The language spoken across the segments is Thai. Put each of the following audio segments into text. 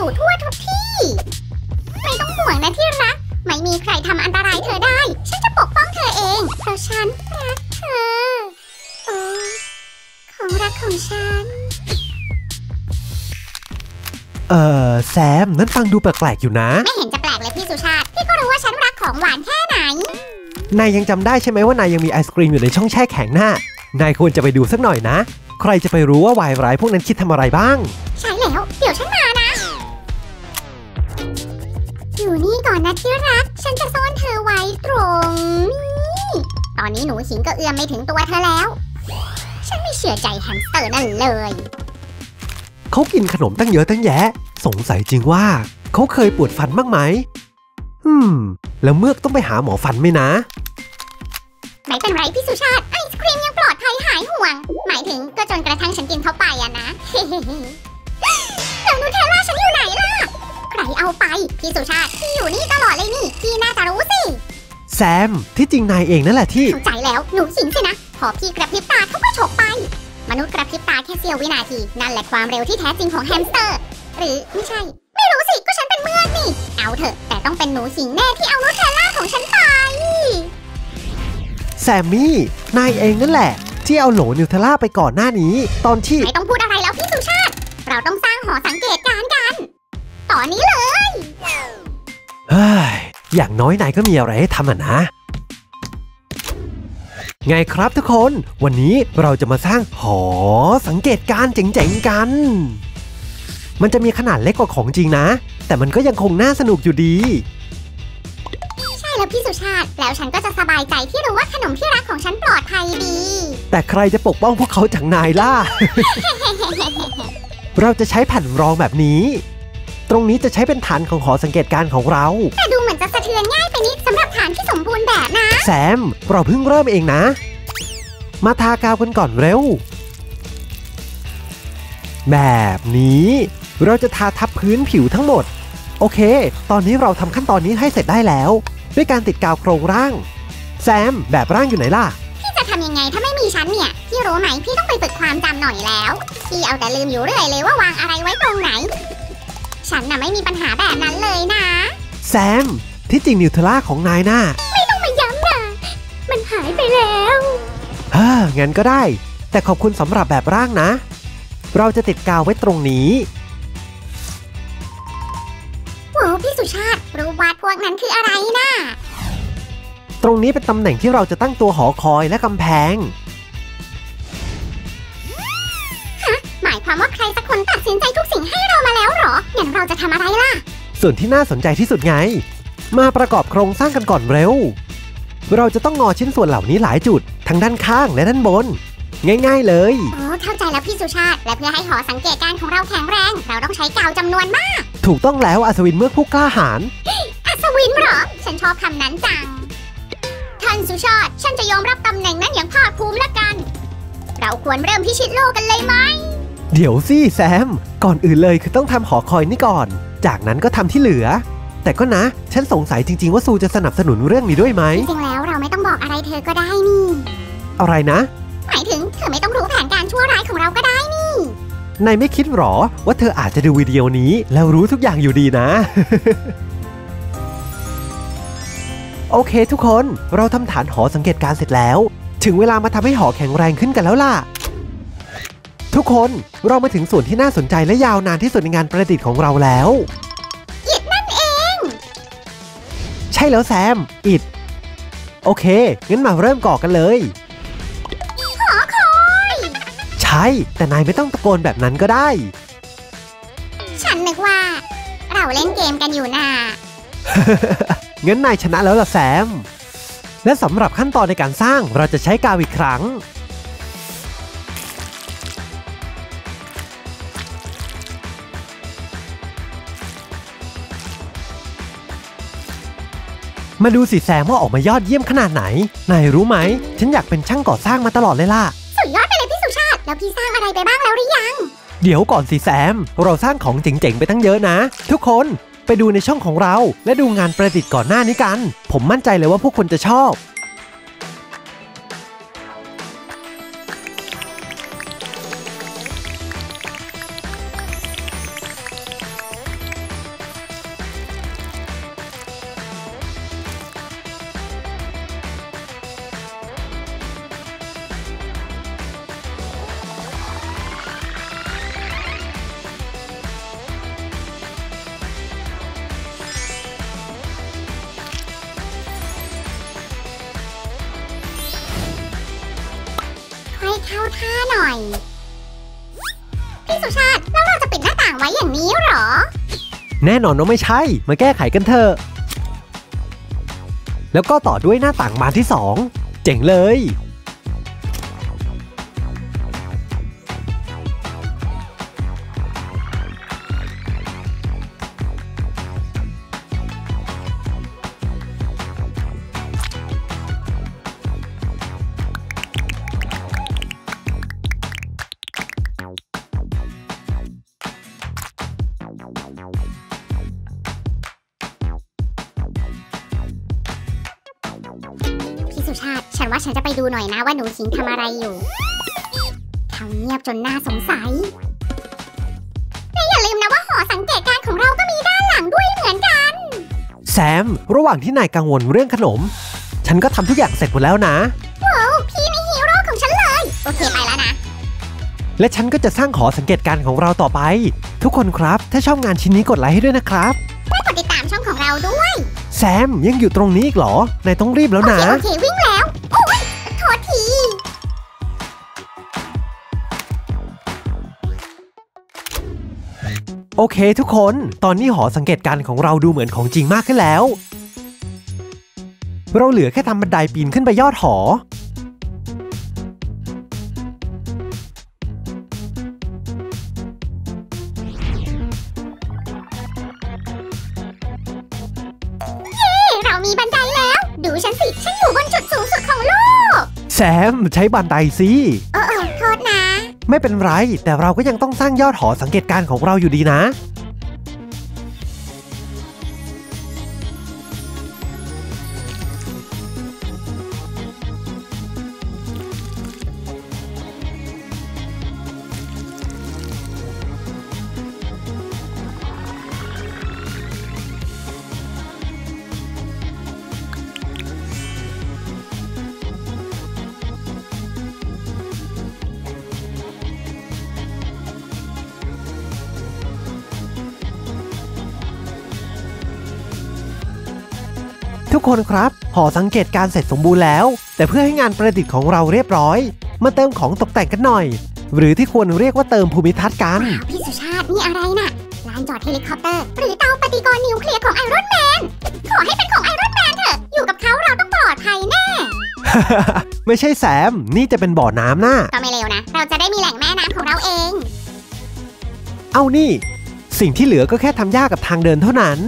อยู่ทั่วทุกที่ไม่ต้องห่วงนะที่รักไม่มีใครทำอันตรายเธอได้ฉันจะปกป้องเธอเองเพราะฉันรักเธอโอ้ของรักของฉันแซมนั้นฟังดูแปลกๆอยู่นะไม่เห็นจะแปลกเลยพี่สุชาติพี่ก็รู้ว่าฉันรักของหวานแค่ไหนนายยังจำได้ใช่ไหมว่านายยังมีไอศกรีมอยู่ในช่องแช่แข็งน่ะนายควรจะไปดูสักหน่อยนะใครจะไปรู้ว่าวายร้ายพวกนั้นคิดทำอะไรบ้างใช่แล้วเดี๋ยวฉันมานะอยู่นี่ก่อนนะที่รักฉันจะซ่อนเธอไว้ตรงนี้ตอนนี้หนูหิงก็เอื้อมไม่ถึงตัวเธอแล้วฉันไม่เชื่อใจแฮมสเตอร์นั่นเลยเขากินขนมตั้งเยอะตั้งแยะสงสัยจริงว่าเขาเคยปวดฟันบ้างไหมแล้วเมือกต้องไปหาหมอฟันไหมนะไม่เป็นไรพี่สุชาติไอศครีมยังปลอดภัยหายห่วงหมายถึงก็จนกระทั่งฉันกินเข้าไปอะนะ แล้วนูเทลล่าฉันอยู่ไหนล่ะใครเอาไปพี่สุชาติพี่อยู่นี่ตลอดเลยนี่พี่น่าจะรู้สิแซมที่จริงนายเองนั่นแหละที่เข้าใจแล้วหนูหิงสินะพอพี่กระพริบตาเขาก็ฉกไปมนุษย์กระพริบตาแค่เสี้ยววินาทีนั่นแหละความเร็วที่แท้จริงของแฮมสเตอร์หรือไม่ใช่ไม่รู้สิก็ฉันเป็นเมือกนี่เอาเถอะแต่ต้องเป็นหนูหิงแน่ที่เอานูเทลล่าของฉันไปแซมมี่นายเองนั่นแหละที่เอาโหลนิวเทลล่าไปก่อนหน้านี้ตอนที่ไม่ต้องพูดอะไรแล้วพี่สุชาติเราต้องสร้างหอสังเกตการณ์กันตอนนี้เลยเฮ้ยอย่างน้อยนายก็มีอะไรให้ทำนะไงครับทุกคนวันนี้เราจะมาสร้างหอสังเกตการณ์เจ๋งๆกันมันจะมีขนาดเล็กกว่าของจริงนะแต่มันก็ยังคงน่าสนุกอยู่ดีใช่แล้วพี่สุชาติแล้วฉันก็จะสบายใจที่รู้ว่าขนมที่รักของฉันปลอดภัยดีแต่ใครจะปกป้องพวกเขาจากนายล่ะ เราจะใช้แผ่นรองแบบนี้ตรงนี้จะใช้เป็นฐานของหอสังเกตการณ์ของเราแต่ดูเหมือนจะสะเทือนง่ายไปนิดสำหรับฐานที่สมบูรณ์แบบนะแซมเราเพิ่งเริ่มเองนะมาทากาวกันก่อนเร็วแบบนี้เราจะทาทับพื้นผิวทั้งหมดโอเคตอนนี้เราทำขั้นตอนนี้ให้เสร็จได้แล้วด้วยการติดกาวโครงร่างแซมแบบร่างอยู่ไหนล่ะพี่จะทำยังไงถ้าไม่มีฉันเนี่ยพี่รู้ไหมพี่ต้องไปฝึกความจำหน่อยแล้วพี่เอาแต่ลืมอยู่เรื่อยเลยว่าวางอะไรไว้ตรงไหนฉันน่ะไม่มีปัญหาแบบนั้นเลยนะแซมที่จริงนิวเทลล่าของนายน่ะไม่ต้องมาย้ำนะมันหายไปแล้วงั้นก็ได้แต่ขอบคุณสำหรับแบบร่างนะเราจะติดกาวไว้ตรงนี้โว้พี่สุชาติรูปวาดพวกนั้นคืออะไรนะตรงนี้เป็นตำแหน่งที่เราจะตั้งตัวหอคอยและกำแพงหมายความว่าใครสักคนตัดสินใจทุกสิ่งให้เรามาแล้วหรองั้นเราจะทำอะไรล่ะส่วนที่น่าสนใจที่สุดไงมาประกอบโครงสร้างกันก่อนเร็วเราจะต้องงอชิ้นส่วนเหล่านี้หลายจุดทั้งด้านข้างและด้านบนง่ายๆเลยเข้าใจแล้วพี่สุชาติและเพื่อให้หอสังเกตการณ์ของเราแข็งแรงเราต้องใช้กาวจำนวนมากถูกต้องแล้วอัศวินเมือกผู้กล้าหาญอัศวินเหรอฉันชอบคำนั้นจังท่านสุชาติฉันจะยอมรับตำแหน่งนั้นอย่างภาคภูมิละกันเราควรเริ่มพิชิตโลกกันเลยไหมเดี๋ยวสิแซมก่อนอื่นเลยคือต้องทำหอคอยนี่ก่อนจากนั้นก็ทำที่เหลือแต่ก็นะฉันสงสัยจริงๆว่าซูจะสนับสนุนเรื่องนี้ด้วยไหมจริงๆแล้วเราไม่ต้องบอกอะไรเธอก็ได้นี่อะไรนะหมายถึงเธอไม่ต้องรู้แผนการชั่วร้ายของเราก็ได้นี่นายไม่คิดหรอว่าเธออาจจะดูวิดีโอนี้แล้วรู้ทุกอย่างอยู่ดีนะ โอเคทุกคนเราทำฐานหอสังเกตการณ์เสร็จแล้วถึงเวลามาทำให้หอแข็งแรงขึ้นกันแล้วล่ะทุกคนเรามาถึงส่วนที่น่าสนใจและยาวนานที่สุดในงานประดิษฐ์ของเราแล้วอิฐนั่นเองใช่แล้วแซมอิฐโอเคงั้นมาเริ่มก่อกันเลยหอคอยใช่แต่นายไม่ต้องตะโกนแบบนั้นก็ได้ฉันนึกว่าเราเล่นเกมกันอยู่น่ะงั้นนายชนะแล้วล่ะแซมและสำหรับขั้นตอนในการสร้างเราจะใช้กาวอีกครั้งมาดูสิแซมว่าออกมายอดเยี่ยมขนาดไหนนายรู้ไหมฉันอยากเป็นช่างก่อสร้างมาตลอดเลยล่ะสุดยอดไปเลยพี่สุชาติแล้วพี่สร้างอะไรไปบ้างแล้วหรือยังเดี๋ยวก่อนสิแซมเราสร้างของเจ๋งๆไปตั้งเยอะนะทุกคนไปดูในช่องของเราและดูงานประดิษฐ์ก่อนหน้านี้กันผมมั่นใจเลยว่าพวกคุณจะชอบเข้าท่าหน่อยพี่สุชาติแล้วเราจะปิดหน้าต่างไว้อย่างนี้เหรอแน่นอนว่าไม่ใช่มาแก้ไขกันเถอะแล้วก็ต่อด้วยหน้าต่างบานที่2เจ๋งเลยพี่สุชาติฉันว่าฉันจะไปดูหน่อยนะว่าหนูขิงทำอะไรอยู่เขาเงียบจนน่าสงสัยแต่อย่าลืมนะว่าหอสังเกตการณ์ของเราก็มีด้านหลังด้วยเหมือนกันแซมระหว่างที่นายกังวลเรื่องขนมฉันก็ทำทุกอย่างเสร็จหมดแล้วนะว้าวพี่นี่ฮีโร่ของฉันเลยโอเคไปแล้วนะและฉันก็จะสร้างหอสังเกตการณ์ของเราต่อไปทุกคนครับถ้าชอบงานชิ้นนี้กดไลค์ให้ด้วยนะครับและกดติดตามช่องของเราด้วยแซมยังอยู่ตรงนี้อีกเหรอนายต้องรีบแล้วนะโอเควิ่งแล้วโอ้ยโทษทีโอเคทุกคนตอนนี้หอสังเกตการณ์ของเราดูเหมือนของจริงมากขึ้นแล้วเราเหลือแค่ทำบันไดปีนขึ้นไปยอดหอเรามีบันไดแล้วดูฉันสิฉันอยู่บนจุดสูงสุดของโลกแซมใช้บันไดสิโทษนะไม่เป็นไรแต่เราก็ยังต้องสร้างยอดหอสังเกตการณ์ของเราอยู่ดีนะทุกคนครับหอสังเกตการเสร็จสมบูรณ์แล้วแต่เพื่อให้งานประดิษฐ์ของเราเรียบร้อยมาเติมของตกแต่งกันหน่อยหรือที่ควรเรียกว่าเติมภูมิทัศน์กันพี่สุชาตินี่อะไรน่ะลานจอดเฮลิคอปเตอร์หรือเตาปฏิกรณ์นิวเคลียร์ของไอรอนแมนขอให้เป็นของไอรอนแมนเถอะอยู่กับเขาเราต้องปลอดภัยแน่ไม่ใช่แซมนี่จะเป็นบ่อน้ำน่ะก็ไม่เลวนะเราจะได้มีแหล่งแม่น้ำของเราเองเอานี่สิ่งที่เหลือก็แค่ทำหญ้ากับทางเดินเท่านั้น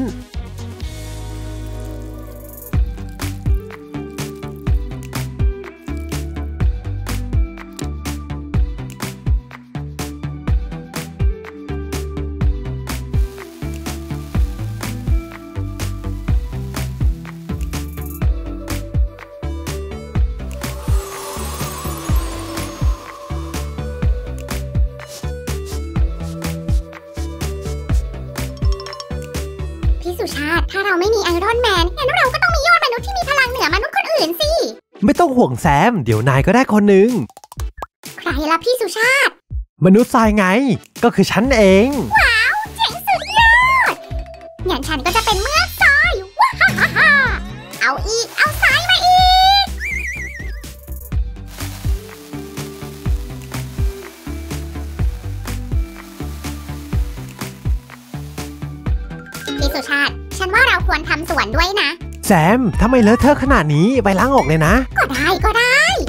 พี่สุชาติถ้าเราไม่มีไอรอนแมนงั้นเราก็ต้องมียอดมนุษย์ที่มีพลังเหนือมนุษย์คนอื่นสิไม่ต้องห่วงแซมเดี๋ยวนายก็ได้คนหนึ่งใครล่ะพี่สุชาติมนุษย์ทรายไงก็คือฉันเองว้าวเจ๋งสุดยอดงั้นฉันก็จะเป็นเมือกทรายว้าฮ่าฮ่าเอาอีกเอาทรายมาอีกพี่สุชาติฉันว่าเราควรทำสวนด้วยนะแซมทำไมเลอะเทอะขนาดนี้ไปล้างออกเลยนะก็ได้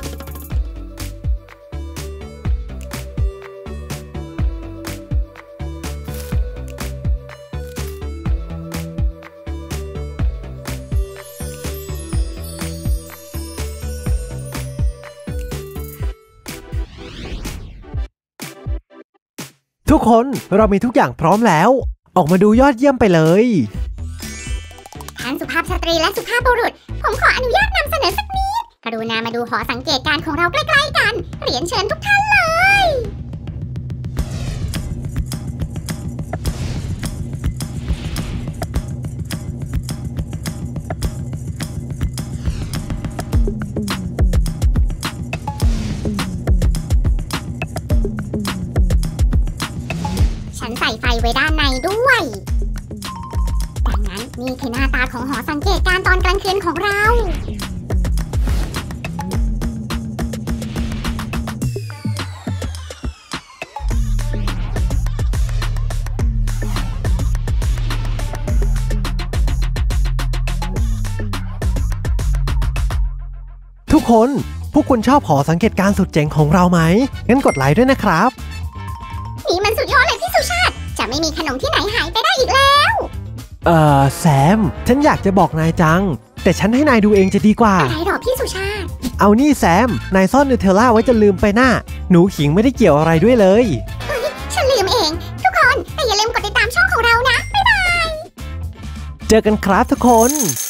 ทุกคนเรามีทุกอย่างพร้อมแล้วออกมาดูยอดเยี่ยมไปเลยท่านสุภาพสตรีและสุภาพบุรุษผมขออนุญาตนำเสนอสักนิดกรุณามาดูหอสังเกตการณ์ของเราใกล้ๆกันเรียนเชิญทุกท่านเลยฉันใส่ไฟไว้ด้านในด้วยดังนั้นนี่คือหน้าตาของหอสังเกตการณ์ตอนกลางคืนของเราทุกคนพวกคุณชอบหอสังเกตการณ์สุดเจ๋งของเราไหมงั้นกดไลค์ด้วยนะครับนี่มันสุดยอดเลยพี่สุชาติจะไม่มีขนมที่ไหนหายไปได้อีกแล้วแซมฉันอยากจะบอกนายจังแต่ฉันให้นายดูเองจะดีกว่าอะไรหรอพี่สุชาติเอานี่แซมนายซ่อนนูเทลล่าไว้จนลืมไปน่ะหนูขิงไม่ได้เกี่ยวอะไรด้วยเลยเฮ้ยฉันลืมเองทุกคนแต่อย่าลืมกดติดตามช่องของเรานะบ๊ายบายเจอกันครับทุกคน